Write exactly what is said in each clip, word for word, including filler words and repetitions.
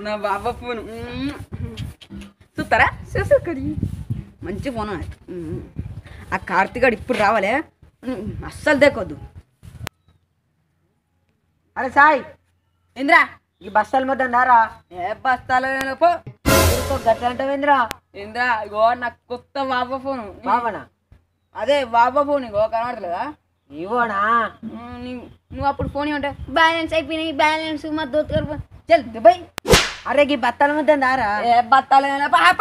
నా బాబా ఫోన్ చూస్తారా చూసుకోరి మంచి ఫోన్ ఆ కార్తీగాడు ఇప్పుడు రావాలే అస్సలు దేకొద్దు అరే సాయి ఇంద్రా ఈ బస్తాల మొత్తం దారా ఏ బస్తాలు పో గట్ట అంటావు ఇంద్రా ఇంద్రా ఇగో నాకు కొత్త బాబా ఫోను బాబానా అదే బాబా ఫోన్ ఇగో కనబడలేదా ఇవోనా నువ్వు అప్పుడు ఫోన్ ఇవ్వంటే బ్యాలెన్స్ అయిపోయినాయి బ్యాలెన్స్ మా దోతు చల్ దుబాయ్ అరే ఈ బత్తాల మధ్య దారా ఏ బత్తాలు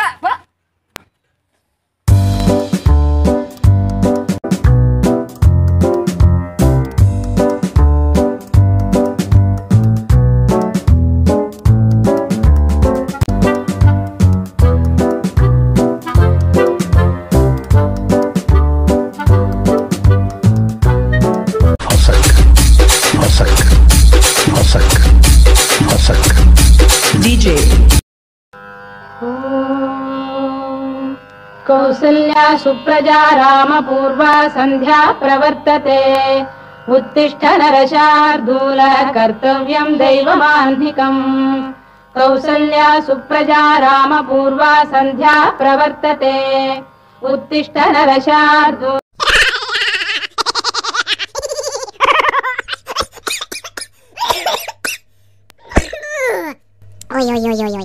कौसल्या सुप्रजा रामपूर्वा संध्या प्रवर्तते उत्तिष्ठ नरशार्दूल कर्तव्यं दैवमान्धिकम् कौसल्या सुप्रजा रामपूर्वा संध्या प्रवर्तते उत्तिष्ठ नरशार्दूल Oi, oi, oi, oi, oi.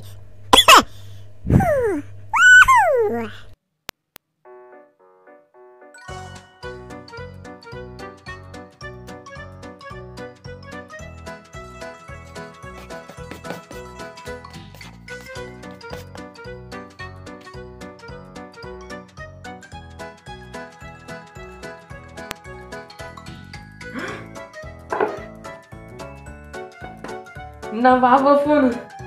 నా బాబా phone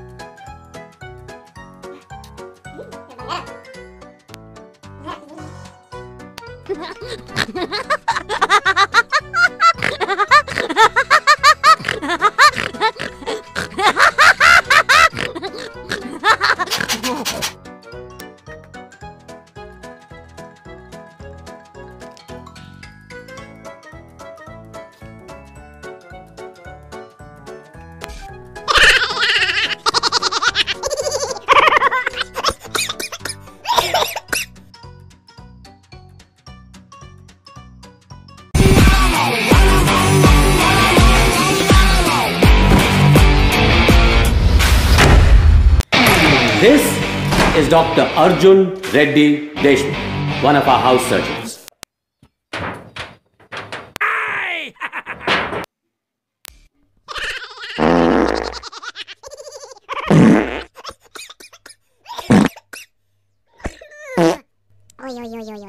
This is Doctor Arjun Reddy Deshmukh, one of our house surgeons. Oi, oi, oi, oi, oi.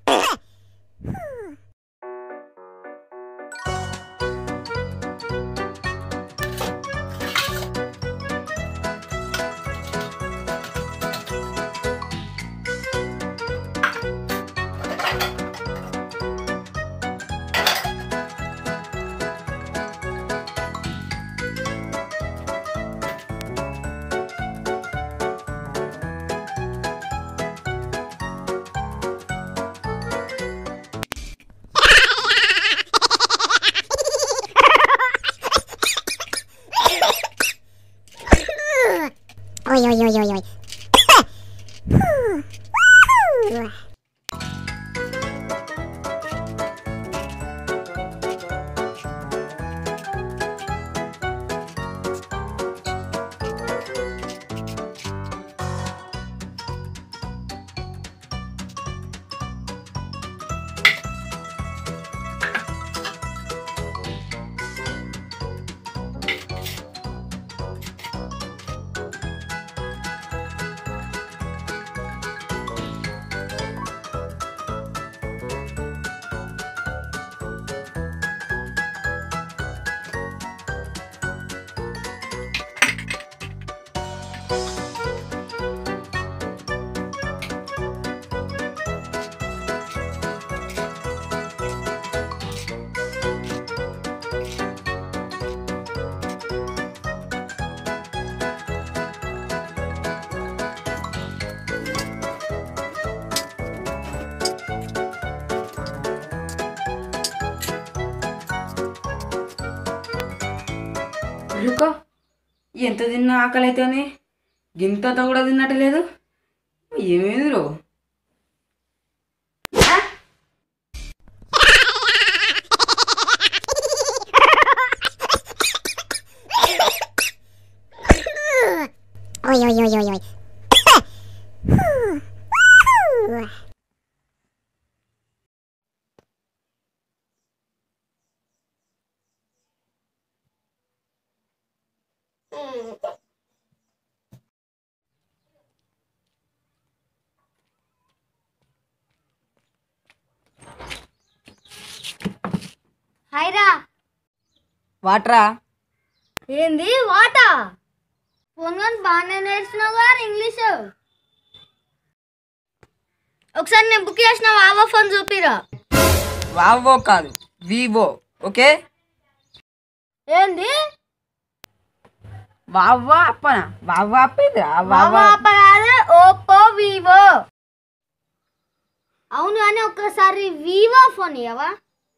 Oi, oi, oi, oi, oi. ఎంత తిన్నా ఆకలి అవుతుంది గింతతో కూడా తిన్నట్టు లేదు. ఏమైంది రో? Oi, oi, oi, oi, oi. హాయ్రా. వాట్రా? ఏంది వాటా? ఫోన్ కానీ బాగానే నేర్చున్నావు గారు ఇంగ్లీష్. ఒకసారి నేను బుక్ చేసిన వావో ఫోన్ చూపిరా. వావో కాదు, వివో. ఓకే. ఏంది వావో అప్పనా? వావో అప్పేదిరా. వావో వావో అప్ప కాదు, ఓప్పో వివో. అవును కానీ ఒక్కసారి వివో ఫోన్ ఇవ్వవా?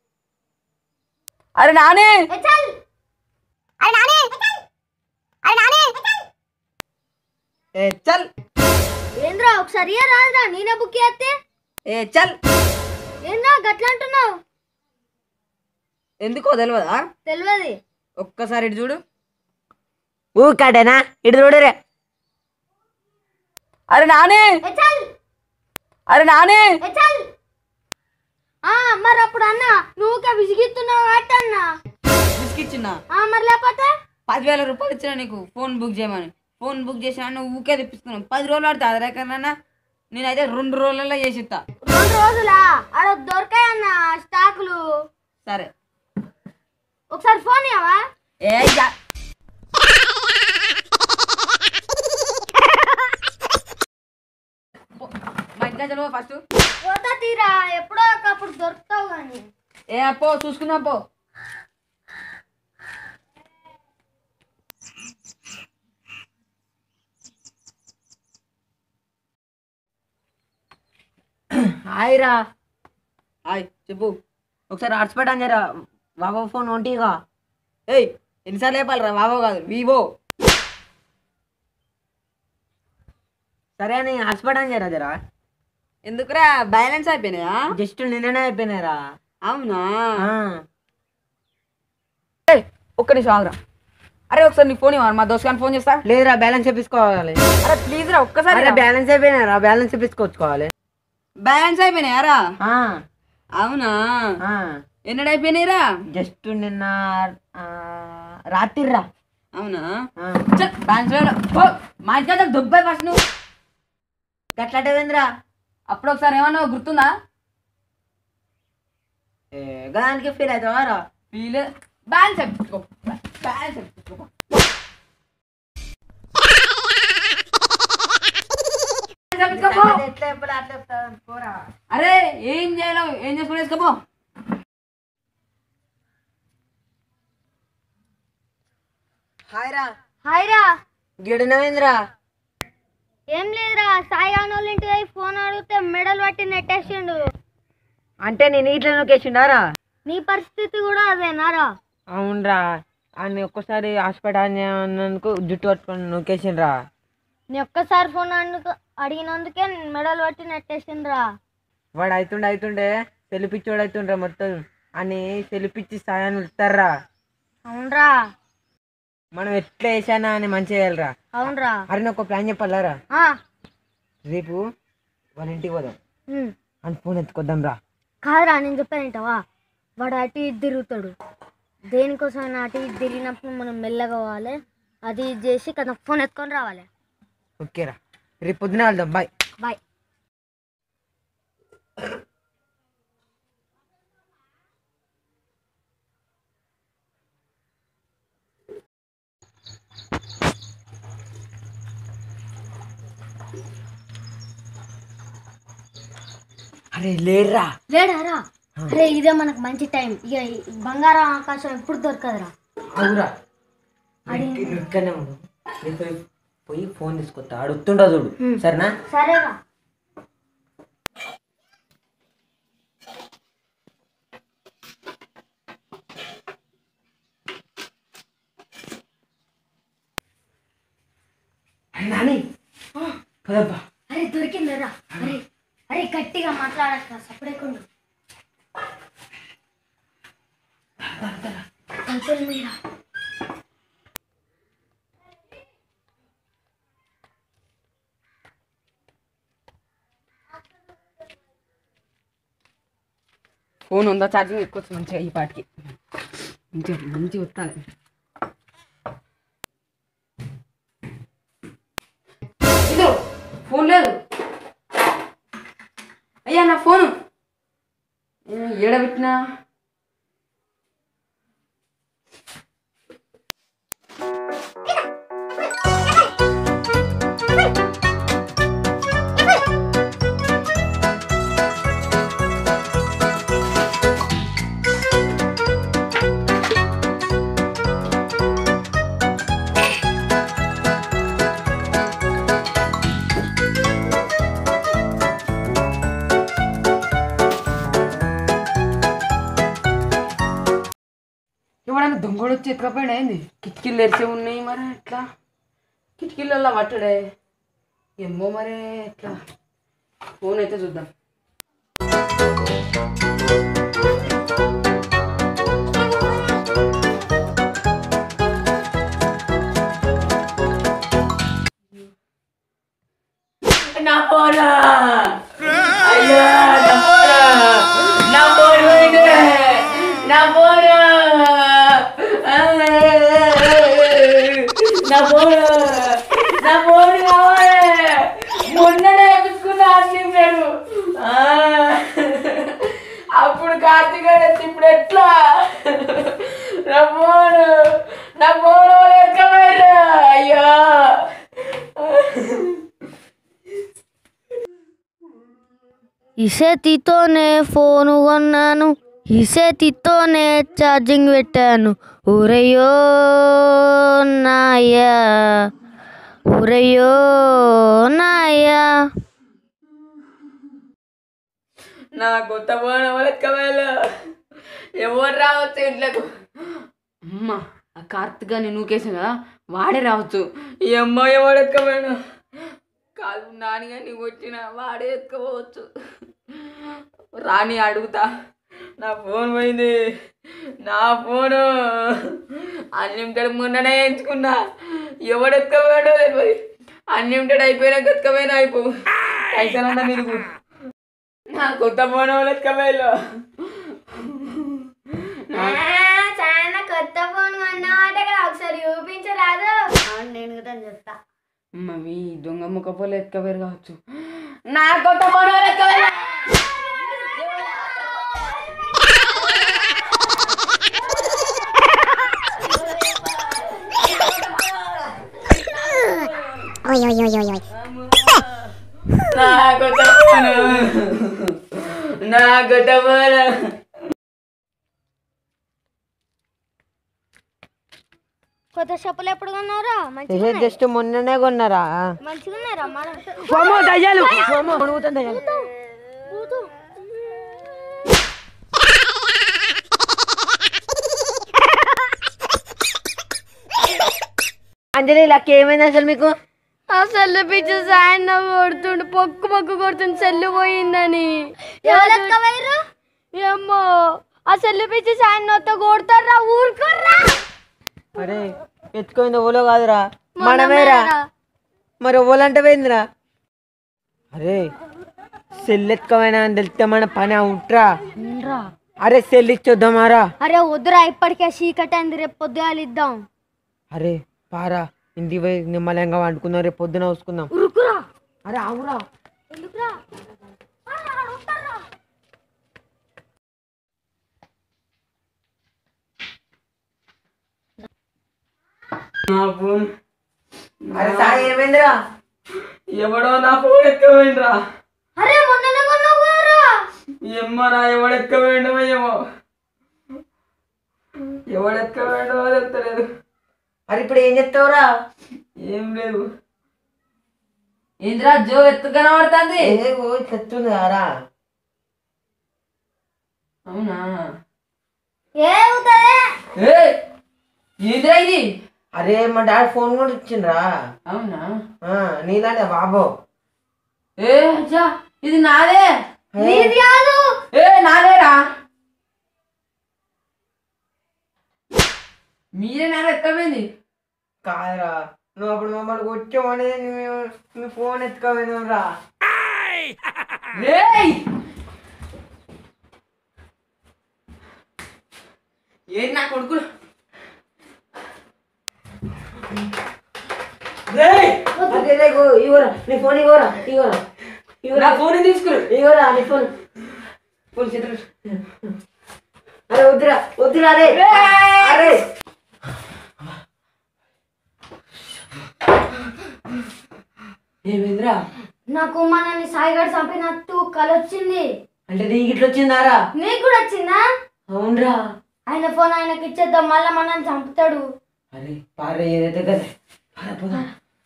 అరే నానే, ఏ చల్. అరే నానే అరే నానే ఏ చల్. ఏంద్రా ఒకసారి ఇయ్య రాదురా, నేనే బుక్ చేస్తే. ఏ చల్. ఏంద్రా గట్లా అంటున్నావు? ఎందుకో తెలియదా? తెలియదు. ఒక్కసారి ఇటు చూడు. ఊకాడేనా? ఇటు చూడు రే. అరే నానే, ఏ చల్. అరే నానే. ఏ చల్. ఆ మరి అప్పుడు అన్న నువ్వుకే విసిగిస్తున్నావు కాబట్టి అన్న. బిస్కిచ్చిన్నా ఆ మరి లేకపోతే పదివేల రూపాయలు ఇచ్చిన నీకు ఫోన్ బుక్ చేయమని. ఫోన్ బుక్ చేసినా నువ్వు ఊకే తెప్పిస్తున్నావు. పది రోజులు ఆడితే అదే కన్నా నేనైతే రెండు రోజులలో చేసి ఇస్తా. రెండు రోజులా? ఆడ దొరకాయన్న స్టాకులు. సరే ఒకసారి ఫోన్ ఇవ్వవా? ఏ యా- మా ఇంటికి చదువు ఫస్ట్. పోతా తీరా, ఎప్పుడో ఒకప్పుడు దొరుకుతావు కానీ. ఏ పో, చూసుకుందాం పో. హాయ్ రా. హాయ్ చెప్పు. ఒకసారి హాట్స్పాట్ అని జరా. వావో ఫోన్ ఒంటిగా. ఏయ్ ఎన్నిసార్లు చెప్పాలరా? వావో కాదు, వివో. సరే అని హాట్స్పాట్ అని జరా జరా. ఎందుకురా? బ్యాలెన్స్ అయిపోయినాయా? జస్ట్ నిన్ననే అయిపోయినాయిరా. అవునా? ఒక్క నిమిషం ఆగురా. అరే ఒకసారి నీ ఫోన్ ఇవ్వాలి, మా దోస్త్ ఫోన్ చేస్తా. లేదురా, బ్యాలెన్స్ చెప్పించుకోవాలి. అరే ప్లీజ్ రా ఒక్కసారి. బ్యాలెన్స్ అయిపోయినారా? బ్యాలెన్స్ చెప్పించుకోవాలి. బ్యాలెన్స్ అయిపోయినాయారా? అవునా? ఎన్నడు అయిపోయినాయిరా? జస్ట్ నిన్న రాత్రిరా. అవునా? బ్యాలెన్స్ మా ఇంట్లో దుబ్బాయి ఫస్ట్. నువ్వు గట్లాంటివేంద్రా? అప్పుడు ఒకసారి ఏమన్నా గుర్తుందా? ఏ దానికి ఫీల్ అవుతావా రా? ఫీల్ బ్యాలెన్స్ చెప్పించుకో. బ్యాలెన్స్ చెప్పించుకో. అరే ఏం చేయాలో ఏం చేసుకుని వేసుకోపో. హాయ్ రా. హాయ్ రా. గిడనవేంద్రా? ఏం లేదురా, సాయి వాళ్ళ ఇంటికి పోయి ఫోన్ అడిగితే మెడల్ పట్టి నెట్టేసిండు. అంటే నేను ఇట్లా నొక్కేసిండారా? నీ పరిస్థితి కూడా అదేనారా? అవునరా. అని ఒక్కసారి హాస్పిటల్ అన్నందుకు జుట్టు పట్టుకొని నొక్కేసిండ్రా. నీ ఒక్కసారి ఫోన్ అందుకు అడిగినందుకే మెడల్ పట్టి నెట్టేసిండ్రా. వాడు అవుతుండే అవుతుండే సెలిపిచ్చోడు అవుతుండ్రా మొత్తం. అని సెలిపిచ్చి సాయాన్ని ఇస్తారా? అవునరా. మనం ఎట్లా వేసానా అని మంచిగా చేయాలరా. అవునరా. అరే నాకు ఒక ప్లాన్ చెప్పాలరా. ఆ. రేపు వాళ్ళ ఇంటికి పోదాం ఉమ్. అని ఫోన్ ఎత్తుకొద్దాం రా. కాదురా, నేను చెప్పానంటావా? వాడు అటు ఇటు తిరుగుతాడు. దేనికోసం అటు ఇటు తిరిగినప్పుడు మనం మెల్లగా పోవాలి. అది ఇది చేసి కదా ఫోన్ ఎత్తుకొని రావాలి. ఓకేరా, రేపు పొద్దున వెళ్దాం. Bye bye. అరే లేరా. లేడారా? అరే ఇదే మనకు మంచి టైం. ఇక బంగారం ఆకాశం ఎప్పుడు దొరకదురా. అవురా. ఇక్కడనే ఉండు. రేపు పోయి ఫోన్ తీసుకొస్తా. అడుగుతుండో చూడు. సరేనా? సరేరా. అరే నాని పదబ్బా. అరే దొరికిందరా. అరే అరే గట్టిగా మాట్లాడక సపడేకుండా తలుపుల మీద ఫోన్ ఉందా ఛార్జింగ్ ఎక్కువ మంచిగా ఈ పాటికి మంచిగా మంచిగా వస్తాను. ఫోన్ లేదు అయ్యా నా ఫోను ఏడబెట్టినా. ఎవడన్నా దొంగడు వచ్చి ఎత్తుకపోయినా ఏంది? కిటికీలు తెరిచే ఉన్నాయి మరి ఎట్లా? కిటికీలలో పట్టడే ఏమో మరి ఎట్లా? ఫోన్ అయితే చూద్దాం. నా ఫోన్ అయ్యో నా ఫోన్ నా ఫోన్ నా ఫోన్ నా ఫోన్ నా ఫోన్ కావాలి. మొన్ననే వేపించుకున్నా అన్లిమిటెడ్. అప్పుడు కార్తీక్ ఎత్తి ఇప్పుడు ఎట్లా? నా ఫోన్ నా ఫోన్ ఎక్కమైనా అయ్యో ఇసేతితోనే ఫోను కొన్నాను, ఇసేతితోనే ఛార్జింగ్ పెట్టాను. ఊరయ్యో నాయ్యా ఊరయ్యో నాయ్యా. నా కొత్త ఫోన్ ఎవరెక్కవేళ ఎవరు రావచ్చు ఇంట్లోకి? అమ్మ ఆ కార్తీక్ గారిని నూకేసాం కదా వాడే రావచ్చు. ఈ అమ్మాయి ఎవడెక్కవేనా కాదు నాని కానీ వచ్చిన వాడే ఎత్తుకోవచ్చు. రాని అడుగుతా. నా ఫోన్ పోయింది. నా ఫోను అన్లిమిటెడ్ మొన్ననే ఎంచుకున్నా. ఎవడెత్తుకోవాడో తెలియదు. అన్లిమిటెడ్ అయిపోయినాక ఎత్తుకపోయినా అయిపో పైసలన్నా మీరు. నా కొత్త ఫోన్ వాళ్ళు ఎత్తుకోవేలో చాలా కొత్త ఫోన్ కొన్నామాట కదా, ఒకసారి చూపించరాదు? నేను కూడా చెప్తా. మమ్మీ దొంగ ముఖ పోలు ఎత్తుకోవేరు కావచ్చు. నా కొత్త ఫోన్ వాళ్ళు ఎత్తుకోవేలా? Oi, oi, oi, oi, oi. నా కొత్త ఫోన్ నా కొత్త ఫోన్. కొత్త చెప్పులు ఎప్పుడు కొన్నారా? మంచిగా జస్ట్ మొన్ననే కొన్నారా? మంచిగా ఉన్నారా? దయ్యాలు అంజలి లెక్క ఏమైంది అసలు మీకు? ఆ సెల్లు పిచ్చి సాయన్న కొడుతుండు, పొక్కు పొక్కు కొడుతుంది సెల్లు పోయిందని. ఏమో ఆ సెల్లు పిచ్చి సాయన్న కొడతారా ఊరుకోర్రా. అరే ఎత్తుకోయింది ఓలో కాదురా మనమేరా. మరి ఓలంటే పోయిందిరా. అరే సెల్ ఎత్తుకోమైనా అని తెలిస్తే మన పని అవుట్రా. అరే సెల్ ఇచ్చొద్దామారా. అరే వద్దురా, ఇప్పటికే చీకటి అయింది, రేపు పొద్దుగాలు ఇద్దాం. అరే పారా ఇంటికి పోయి నిమ్మలంగా వండుకుందాం, రేపు పొద్దున వసుకుందాం. ఉరుకురా. అరే అవురా. ఎందుకురా? నా ఫోన్ ఏమైందిరా? ఎవడో నా ఫోన్ ఎక్కపోయిండ్రా. అరే మొన్ననే కొన్నావు కదరా. ఏమరా ఎవడెక్కపోయిండో ఏమో, ఎవడెక్కపోయిండో చెప్తలేదు. మరి ఇప్పుడు ఏం చెప్తావురా? ఏం లేదు. ఏంద్రా జో ఎత్తు కనబడుతుంది? చెప్తుంది కారా? అవునా? ఏంద్రా ఇది? అరే మా డాడీ ఫోన్ కూడా ఇచ్చిండ్రా. అవునా? నీలాంటి బాబు. ఏ అచ్చా ఇది నాదే. నీది కాదు. ఏ నాదేరా. మీరే నాన్న ఎత్తమైంది కాదురా, నువ్వు అప్పుడు మమ్మల్ని కొచ్చామనేది నీ ఫోన్ ఎత్తుకోపోయినాం రా. ఏంటి నా కొడుకులు? ఇవ్వరా నీ ఫోన్, ఇవ్వరా ఇవ్వరా నా ఫోన్ తీసుకురు. ఇవ్వరా నీ ఫోన్. ఫోన్ చేతులు. అరే వద్దురా వద్దురా. అరే అరే ఏమైందిరా? నాకు మనని సాయిగాడు చంపినట్టు కలొచ్చింది. అంటే నీకు ఇట్లా వచ్చిందారా? నీకు కూడా వచ్చిందా? అవునరా. ఆయన ఫోన్ ఆయనకి ఇచ్చేద్దాం, మళ్ళీ మనల్ని చంపుతాడు. అరే పారే ఏదైతే కదా. పారా పోదా.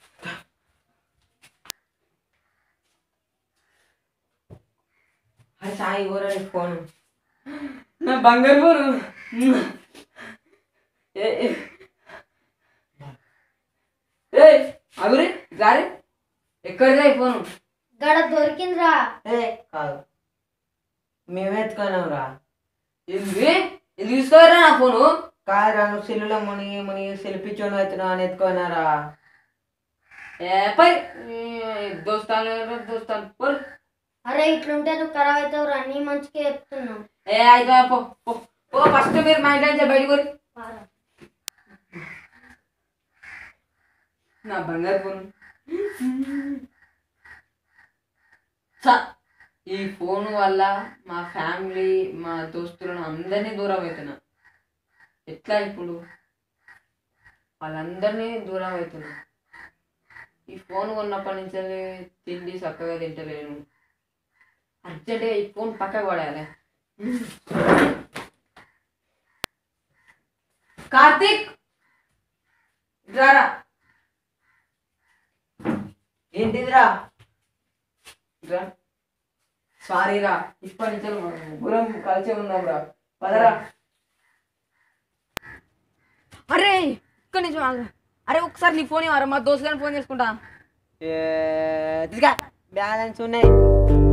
అరే సాయి ఇవ్వరా నీ ఫోన్. నా బంగారు ఫోను. ఏ అగురి జారి ఎక్కడిదా ఈ ఫోను? గడ దొరికిందిరా. ఏ కాదు, మేమే ఎత్తుకున్నాం రా. ఏంది ఇది తీసుకోరా నా ఫోను? కాదురా, నువ్వు సెల్లులో మునిగి మునిగి సెల్ఫిచ్చోడు అవుతున్నావు అని ఎత్తుకున్నారా. ఏ పై దోస్తాను దోస్తాను పోరు. అరే ఇట్లుంటే నువ్వు ఖరాబ్ అవుతావురా, నీ మంచిగా చెప్తున్నాం. ఏ అయితే పో పో ఫస్ట్ మీరు మా ఇంటి నుంచి బయటకు పోరి. నా బంగారు ఫోన్. ఈ ఫోన్ వల్ల మా ఫ్యామిలీ మా దోస్తులను అందరినీ దూరం అవుతున్నా. ఎట్లా ఇప్పుడు వాళ్ళందరినీ దూరం అవుతున్నా. ఈ ఫోన్ కొన్నప్పటి నుంచి తిండి చక్కగా తింటలేను. అర్జెంటుగా ఈ ఫోన్ పక్కకు పడేయాలి. కార్తీక్ రారా. ఏంటిదిరా? సారీ రా, ఇప్పటి నుంచి గురం కలిసే ఉన్నాం రా. పదరా. అరే ఇక్కడి నుంచి ఆగు. అరే ఒకసారి నీ ఫోన్ ఇవ్వరా, మా దోస్తు గారిని ఫోన్ చేసుకుంటా. బ్యాలెన్స్ ఉన్నాయి.